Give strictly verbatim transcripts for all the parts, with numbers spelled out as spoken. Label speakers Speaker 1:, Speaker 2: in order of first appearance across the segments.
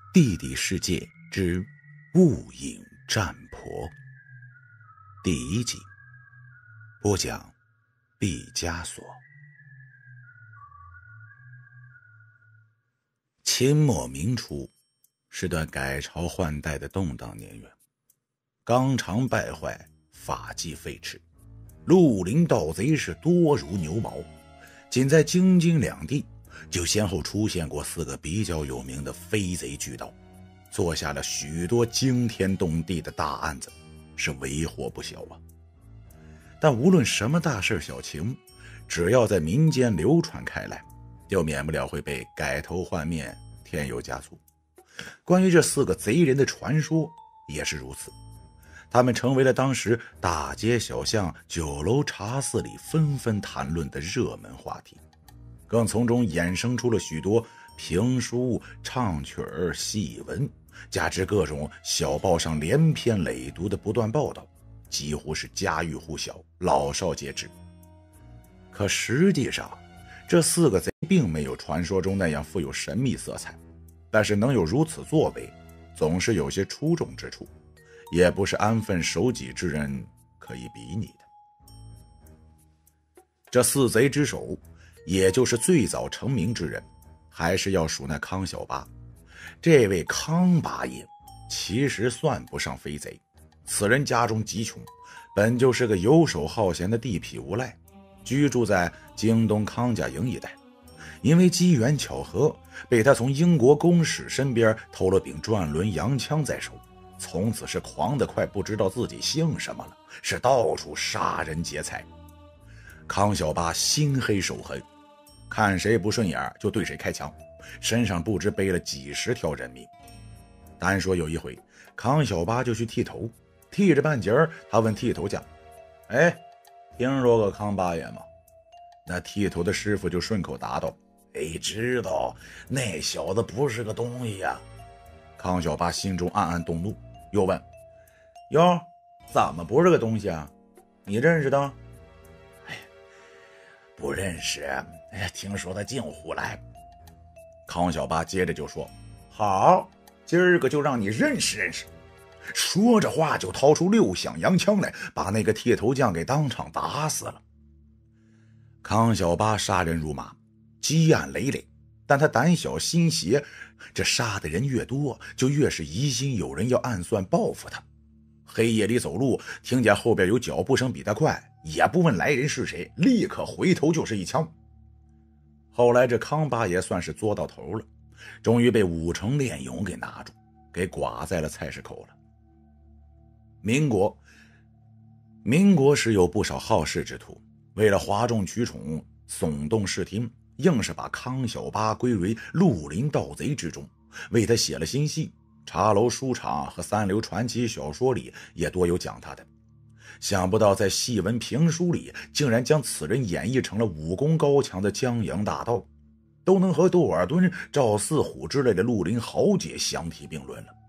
Speaker 1: 地底世界之雾影战婆第一集，播讲毕加索。清末明初是段改朝换代的动荡年月，纲常败坏，法纪废弛，绿林盗贼是多如牛毛。仅在京津两地就先后出现过四个比较有名的飞贼巨盗，做下了许多惊天动地的大案子，是为祸不小啊。但无论什么大事小情，只要在民间流传开来，就免不了会被改头换面，添油加醋。关于这四个贼人的传说也是如此，他们成为了当时大街小巷、酒楼茶肆里纷纷谈论的热门话题，更从中衍生出了许多评书、唱曲儿、戏文，加之各种小报上连篇累牍的不断报道，几乎是家喻户晓，老少皆知。可实际上，这四个贼并没有传说中那样富有神秘色彩，但是能有如此作为，总是有些出众之处，也不是安分守己之人可以比拟的。这四贼之首，也就是最早成名之人，还是要数那康小八。这位康八爷其实算不上飞贼，此人家中极穷，本就是个游手好闲的地痞无赖，居住在京东康家营一带。因为机缘巧合，被他从英国公使身边偷了柄转轮洋枪在手，从此是狂得快不知道自己姓什么了，是到处杀人劫财。康小八心黑手狠，看谁不顺眼就对谁开枪，身上不知背了几十条人命。单说有一回，康小八就去剃头，剃着半截儿，他问剃头匠：哎，听说过康八爷吗？那剃头的师傅就顺口答道：哎，知道，那小子不是个东西呀。康小八心中暗暗动怒，又问：哟，怎么不是个东西啊？你认识的？哎，不认识，哎，听说他净胡来。康小八接着就说：好，今儿个就让你认识认识。说着话就掏出六响洋枪来，把那个剃头匠给当场打死了。康小八杀人如麻，积案累累，但他胆小心邪，这杀的人越多，就越是疑心有人要暗算报复他。黑夜里走路，听见后边有脚步声比他快，也不问来人是谁，立刻回头就是一枪。后来这康八爷算是作到头了，终于被武成练勇给拿住，给剐在了菜市口了。民国民国时有不少好事之徒，为了哗众取宠，耸动视听，硬是把康小八归为绿林盗贼之中，为他写了新戏，茶楼书场和三流传奇小说里也多有讲他的。想不到在戏文评书里竟然将此人演绎成了武功高强的江洋大盗，都能和窦尔敦、赵四虎之类的绿林豪杰相提并论了。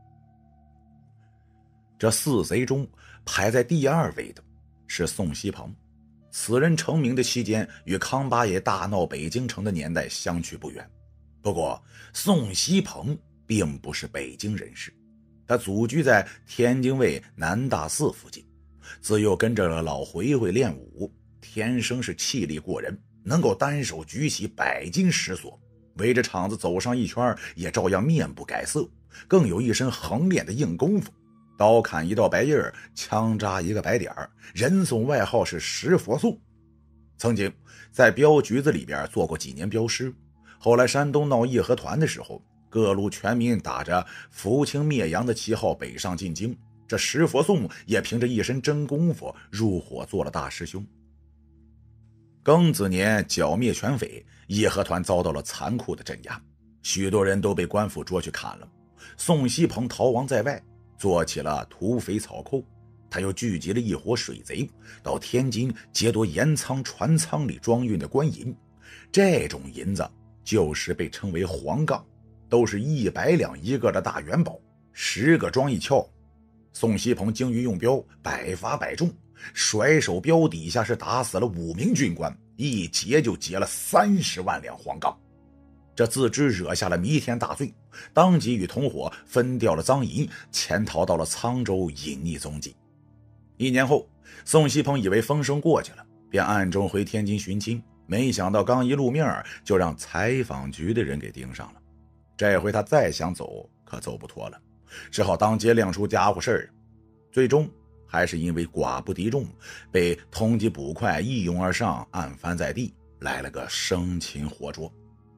Speaker 1: 这四贼中排在第二位的是宋希鹏，此人成名的期间与康八爷大闹北京城的年代相去不远。不过宋希鹏并不是北京人士，他祖居在天津卫南大寺附近，自幼跟着老回回练武，天生是气力过人，能够单手举起百斤石锁，围着场子走上一圈也照样面不改色，更有一身横练的硬功夫，刀砍一道白印儿，枪扎一个白点儿，人送外号是石佛宋。曾经在镖局子里边做过几年镖师，后来山东闹义和团的时候，各路全民打着扶清灭洋的旗号北上进京，这石佛宋也凭着一身真功夫入伙做了大师兄。庚子年剿灭全匪，义和团遭到了残酷的镇压，许多人都被官府捉去砍了。宋希鹏逃亡在外，做起了土匪草寇。他又聚集了一伙水贼，到天津劫夺盐仓船舱里装运的官银，这种银子就是被称为黄杠，都是一百两一个的大元宝，十个装一鞘。宋希鹏精于用镖，百发百中，甩手镖底下是打死了五名军官，一劫就劫了三十万两黄杠。 这自知惹下了弥天大罪，当即与同伙分掉了赃银，潜逃到了沧州，隐匿踪迹。一年后，宋锡鹏以为风声过去了，便暗中回天津寻亲，没想到刚一露面，就让采访局的人给盯上了。这回他再想走，可走不脱了，只好当街亮出家伙事儿。最终还是因为寡不敌众，被通缉捕快一拥而上，案翻在地，来了个生擒活捉。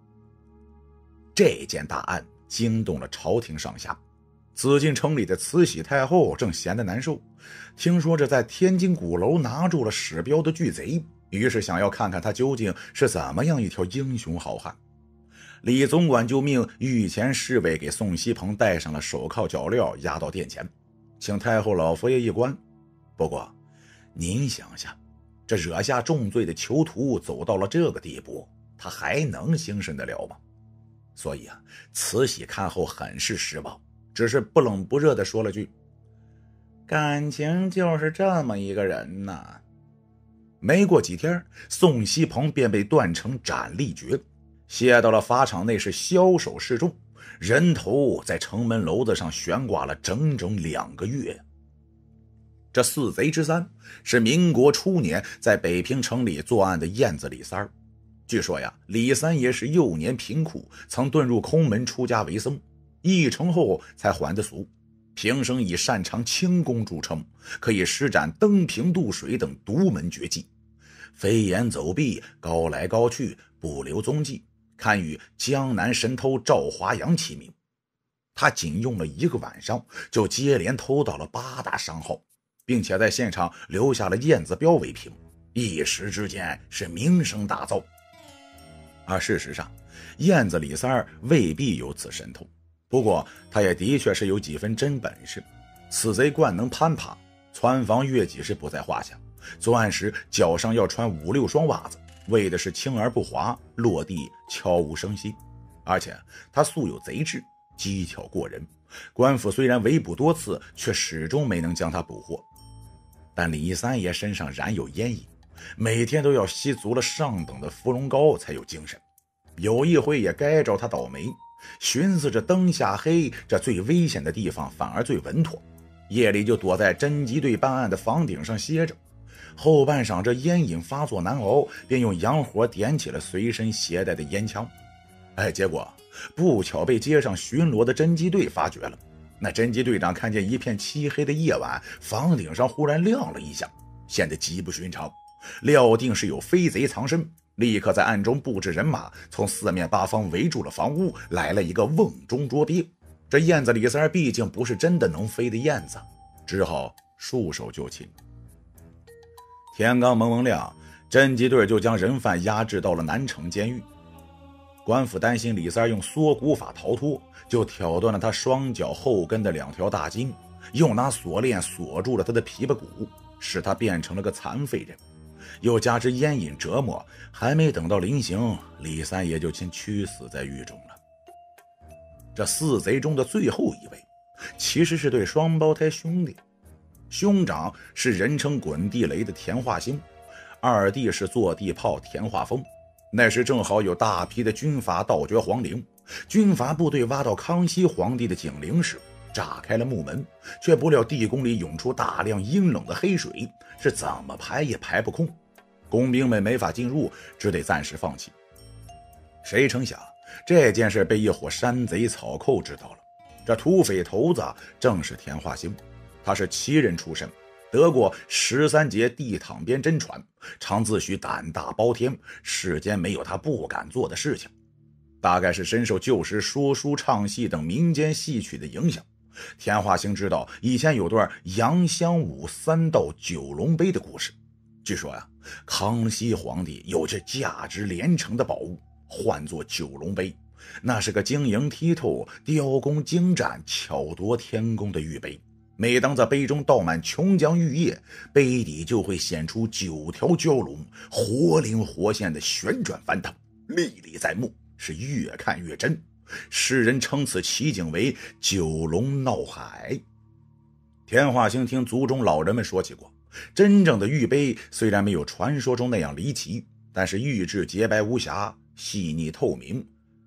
Speaker 1: 这件大案惊动了朝廷上下，紫禁城里的慈禧太后正闲得难受，听说这在天津鼓楼拿住了史标的巨贼，于是想要看看他究竟是怎么样一条英雄好汉。李总管就命御前侍卫给宋锡鹏戴上了手铐脚镣，押到殿前，请太后老佛爷一观。不过您想想，这惹下重罪的囚徒走到了这个地步，他还能兴盛得了吗？所以啊，慈禧看后很是失望，只是不冷不热地说了句：感情就是这么一个人呐。没过几天，宋锡鹏便被断成斩立决，卸到了法场内，是枭首示众，人头在城门楼子上悬挂了整整两个月。这四贼之三是民国初年在北平城里作案的燕子李三儿。据说呀，李三爷是幼年贫苦，曾遁入空门出家为僧，一成后才还的俗。平生以擅长轻功著称，可以施展登平渡水等独门绝技，飞檐走壁，高来高去，不留踪迹，堪与江南神偷赵华阳齐名。他仅用了一个晚上，就接连偷到了八大商号，并且在现场留下了燕子标为凭，一时之间是名声大噪。而事实上，燕子李三儿未必有此神通，不过他也的确是有几分真本事。此贼惯能攀爬，窜房越脊是不在话下，作案时脚上要穿五六双袜子，为的是轻而不滑，落地悄无声息。而且他素有贼智，机巧过人，官府虽然围捕多次，却始终没能将他捕获。但李三爷身上染有烟瘾，每天都要吸足了上等的芙蓉膏才有精神。有一回也该着他倒霉，寻思着灯下黑，这最危险的地方反而最稳妥，夜里就躲在侦缉队办案的房顶上歇着。后半晌这烟瘾发作难熬，便用洋火点起了随身携带的烟枪。哎，结果不巧被街上巡逻的侦缉队发觉了。那侦缉队长看见一片漆黑的夜晚，房顶上忽然亮了一下，显得极不寻常，料定是有飞贼藏身，立刻在暗中布置人马，从四面八方围住了房屋，来了一个瓮中捉鳖。这燕子李三儿毕竟不是真的能飞的燕子，只好束手就擒。天刚蒙蒙亮，侦缉队就将人犯押至到了南城监狱。官府担心李三儿用缩骨法逃脱，就挑断了他双脚后跟的两条大筋，又拿锁链锁住了他的琵琶骨，使他变成了个残废人。又加之烟瘾折磨，还没等到临刑，李三爷就先屈死在狱中了。这四贼中的最后一位，其实是对双胞胎兄弟。兄长是人称滚地雷的田化兴，二弟是坐地炮田化峰。那时正好有大批的军阀盗掘皇陵，军阀部队挖到康熙皇帝的景陵时，炸开了木门，却不料地宫里涌出大量阴冷的黑水，是怎么排也排不空，工兵们没法进入，只得暂时放弃。谁成想这件事被一伙山贼草寇知道了，这土匪头子正是田化兴，他是旗人出身，得过十三节地躺边真传，常自诩胆大包天，世间没有他不敢做的事情。大概是深受旧时说书唱戏等民间戏曲的影响，田化兴知道以前有段杨香武三盗九龙杯的故事。据说呀、啊，康熙皇帝有着价值连城的宝物，唤作九龙杯，那是个晶莹剔透、雕工精湛、巧夺天工的玉杯。每当在杯中倒满琼浆玉液，杯底就会显出九条蛟龙，活灵活现的旋转翻腾，历历在目，是越看越真。世人称此奇景为九龙闹海。田化兴听族中老人们说起过，真正的玉杯虽然没有传说中那样离奇，但是玉质洁白无瑕，细腻透明，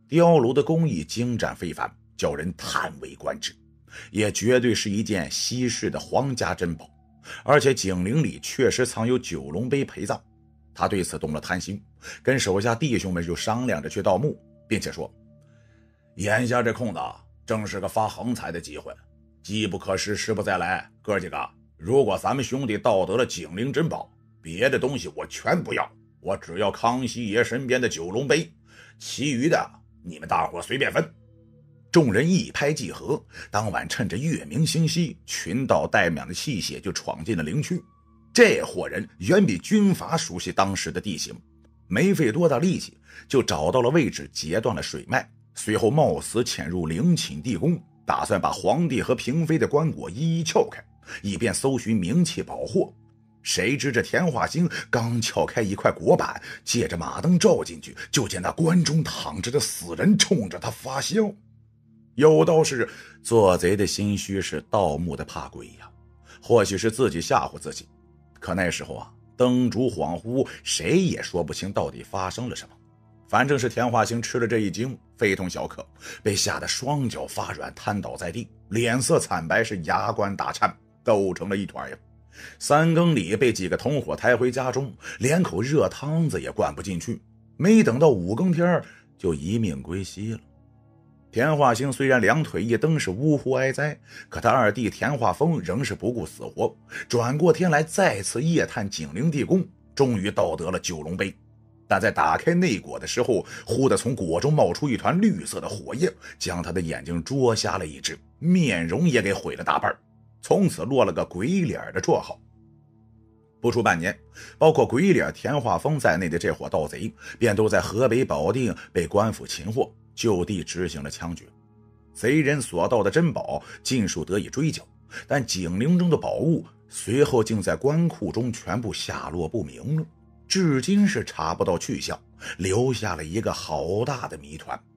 Speaker 1: 碉楼的工艺精湛非凡，叫人叹为观止，也绝对是一件稀世的皇家珍宝。而且井陵里确实藏有九龙碑陪葬，他对此动了贪心，跟手下弟兄们就商量着去盗墓，并且说：眼下这空档正是个发横财的机会，机不可失，时不再来。哥几个，如果咱们兄弟盗得了井陵珍宝，别的东西我全不要，我只要康熙爷身边的九龙碑，其余的你们大伙随便分。众人一拍即合，当晚趁着月明星稀，群盗带满的器械就闯进了陵区。这伙人远比军阀熟悉当时的地形，没费多大力气就找到了位置，截断了水脉，随后冒死潜入陵寝地宫，打算把皇帝和嫔妃的棺椁一一撬开，以便搜寻名器宝货。谁知这田化兴刚撬开一块椁板，借着马灯照进去，就见那棺中躺着的死人冲着他发笑。有道是做贼的心虚是盗墓的怕鬼呀，或许是自己吓唬自己，可那时候啊，灯烛恍惚，谁也说不清到底发生了什么。反正是田化兴吃了这一惊，非同小可，被吓得双脚发软，瘫倒在地，脸色惨白，是牙关打颤，斗成了一团呀。三更里被几个同伙抬回家中，连口热汤子也灌不进去，没等到五更天就一命归西了。田化兴虽然两腿一蹬是呜呼哀哉，可他二弟田化风仍是不顾死活，转过天来再次夜探井陵地宫，终于盗得了九龙碑。但在打开内椁的时候，忽地从椁中冒出一团绿色的火焰，将他的眼睛灼瞎了一只，面容也给毁了大半，从此落了个鬼脸的绰号。不出半年，包括鬼脸田化风在内的这伙盗贼便都在河北保定被官府擒获，就地执行了枪决。贼人所盗的珍宝尽数得以追缴，但井陵中的宝物随后竟在官库中全部下落不明了，至今是查不到去向，留下了一个好大的谜团。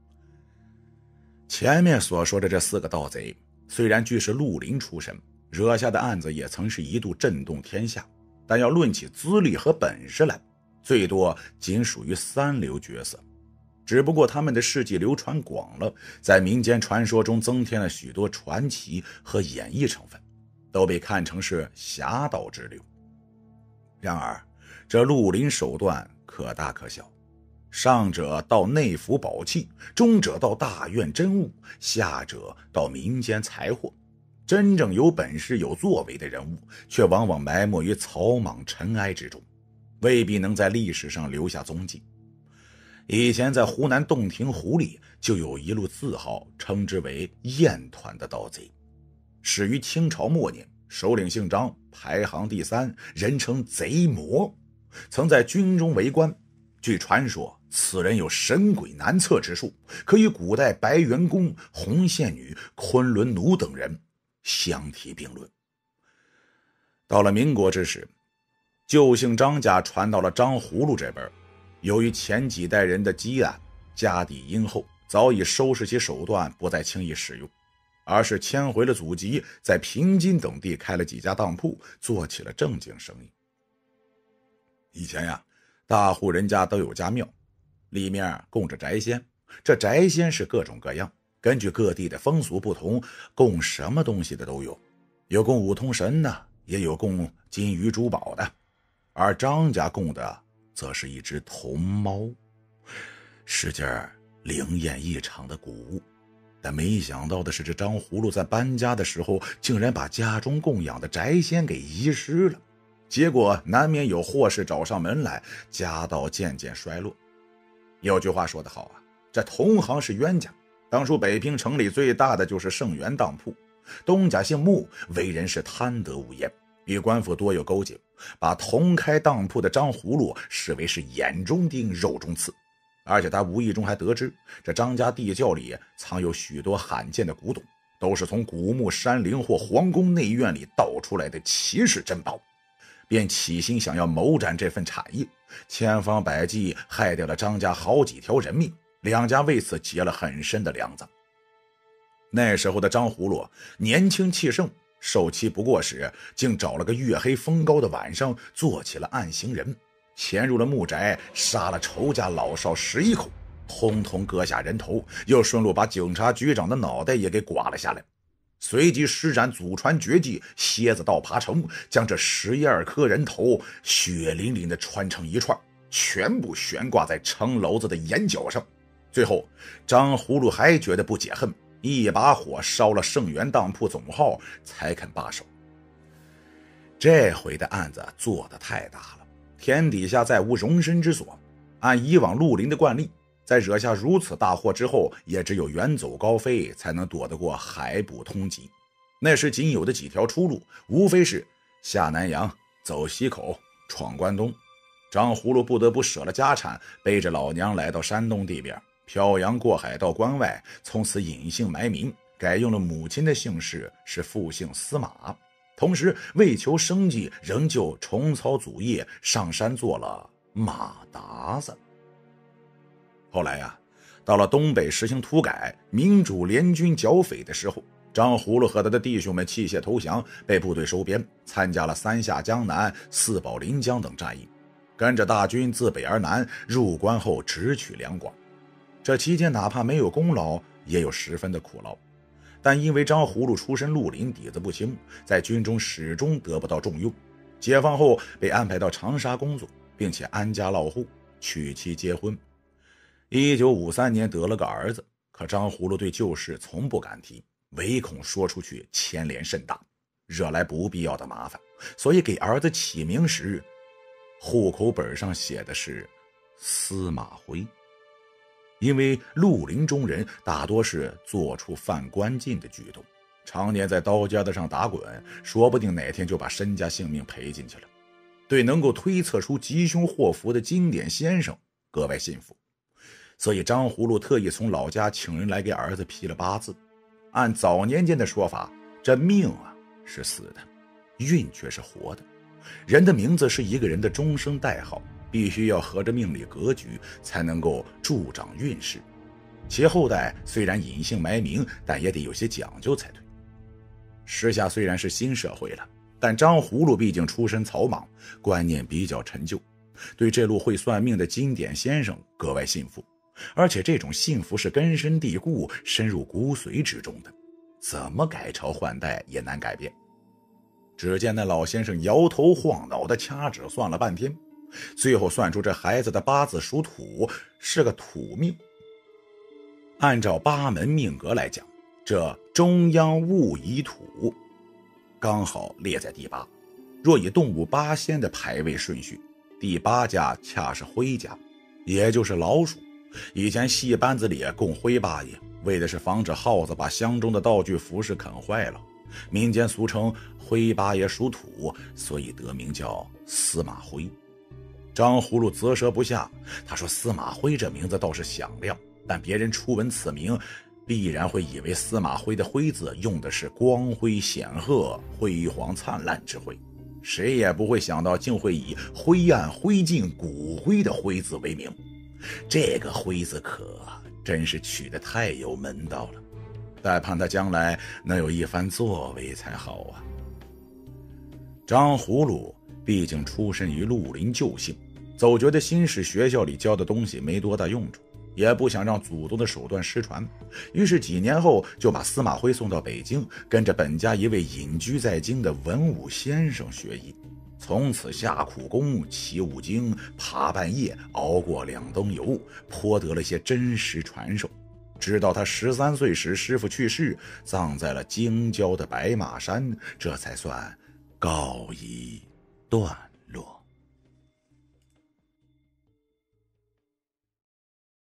Speaker 1: 前面所说的这四个盗贼虽然俱是绿林出身，惹下的案子也曾是一度震动天下，但要论起资历和本事来，最多仅属于三流角色。只不过他们的事迹流传广了，在民间传说中增添了许多传奇和演绎成分，都被看成是侠盗之流。然而这绿林手段可大可小，上者盗内府宝器，中者盗大院珍物，下者盗民间财货。真正有本事有作为的人物，却往往埋没于草莽尘埃之中，未必能在历史上留下踪迹。以前在湖南洞庭湖里就有一路字号，称之为燕团的盗贼，始于清朝末年，首领姓张，排行第三，人称贼魔，曾在军中为官。据传说此人有神鬼难测之术，可与古代白元公、红线女、昆仑奴等人相提并论。到了民国之时，旧姓张家传到了张葫芦这边，由于前几代人的积案，家底殷厚，早已收拾起手段，不再轻易使用，而是迁回了祖籍，在平津等地开了几家当铺，做起了正经生意。以前呀，大户人家都有家庙，里面供着宅仙，这宅仙是各种各样，根据各地的风俗不同，供什么东西的都有，有供五通神的，也有供金鱼珠宝的，而张家供的则是一只铜猫，是件灵验异常的古物。但没想到的是，这张葫芦在搬家的时候，竟然把家中供养的宅仙给遗失了，结果难免有祸事找上门来，家道渐渐衰落。有句话说得好啊，这同行是冤家。当初北平城里最大的就是盛元当铺，东家姓穆，为人是贪得无厌，与官府多有勾结，把同开当铺的张葫芦视为是眼中钉肉中刺。而且他无意中还得知，这张家地窖里藏有许多罕见的古董，都是从古墓山陵或皇宫内院里盗出来的奇世珍宝，便起心想要谋占这份产业，千方百计害掉了张家好几条人命，两家为此结了很深的梁子。那时候的张葫芦年轻气盛，受期不过时，竟找了个月黑风高的晚上，做起了暗行人，潜入了墓宅，杀了仇家老少十一口， 通通割下人头，又顺路把警察局长的脑袋也给刮了下来。随即施展祖传绝技蝎子倒爬城，将这十一二颗人头血淋淋的穿成一串，全部悬挂在城楼子的檐角上。最后张葫芦还觉得不解恨，一把火烧了盛元当铺总号才肯罢手。这回的案子做得太大了，天底下再无容身之所。按以往绿林的惯例，在惹下如此大祸之后，也只有远走高飞才能躲得过海捕通缉。那时仅有的几条出路，无非是下南洋、走西口、闯关东。张葫芦不得不舍了家产，背着老娘来到山东地边，漂洋过海到关外，从此隐姓埋名，改用了母亲的姓氏，是复姓司马。同时为求生计，仍旧重操祖业，上山做了马达子。后来呀、啊，到了东北实行土改，民主联军剿匪的时候，张葫芦和他的弟兄们弃械投降，被部队收编，参加了三下江南、四保临江等战役，跟着大军自北而南，入关后直取两广。这期间哪怕没有功劳，也有十分的苦劳。但因为张葫芦出身绿林，底子不轻，在军中始终得不到重用。解放后被安排到长沙工作，并且安家落户，娶妻结婚。一九五三年得了个儿子，可张葫芦对旧事从不敢提，唯恐说出去牵连甚大，惹来不必要的麻烦，所以给儿子起名时，户口本上写的是司马徽。因为绿林中人大多是做出犯官禁的举动，常年在刀尖子上打滚，说不定哪天就把身家性命赔进去了。对能够推测出吉凶祸福的经典先生格外信服，所以张葫芦特意从老家请人来给儿子批了八字。按早年间的说法，这命啊是死的，运却是活的。人的名字是一个人的终生代号，必须要合着命理格局，才能够助长运势。其后代虽然隐姓埋名，但也得有些讲究才对。时下虽然是新社会了，但张葫芦毕竟出身草莽，观念比较陈旧，对这路会算命的经典先生格外信服，而且这种信服是根深蒂固，深入骨髓之中的，怎么改朝换代也难改变。只见那老先生摇头晃脑的掐指算了半天，最后算出这孩子的八字属土，是个土命。按照八门命格来讲，这中央戊乙土刚好列在第八。若以动物八仙的排位顺序，第八家恰是灰家，也就是老鼠。以前戏班子里供灰八爷，为的是防止耗子把箱中的道具服饰啃坏了。民间俗称灰八爷属土，所以得名叫司马徽。张葫芦啧舌不下，他说司马徽这名字倒是响亮，但别人初闻此名，必然会以为司马徽的徽字用的是光辉显赫、辉煌灿烂之徽，谁也不会想到竟会以灰暗灰烬骨灰的灰字为名。这个徽字可真是取得太有门道了，但盼他将来能有一番作为才好啊。张葫芦毕竟出身于绿林旧姓，总觉得新式学校里教的东西没多大用处，也不想让祖宗的手段失传，于是几年后就把司马徽送到北京，跟着本家一位隐居在京的文武先生学艺，从此下苦功、起五经、爬半夜、熬过两灯油，颇得了些真实传授。直到他十三岁时师傅去世，葬在了京郊的白马山，这才算告一段落。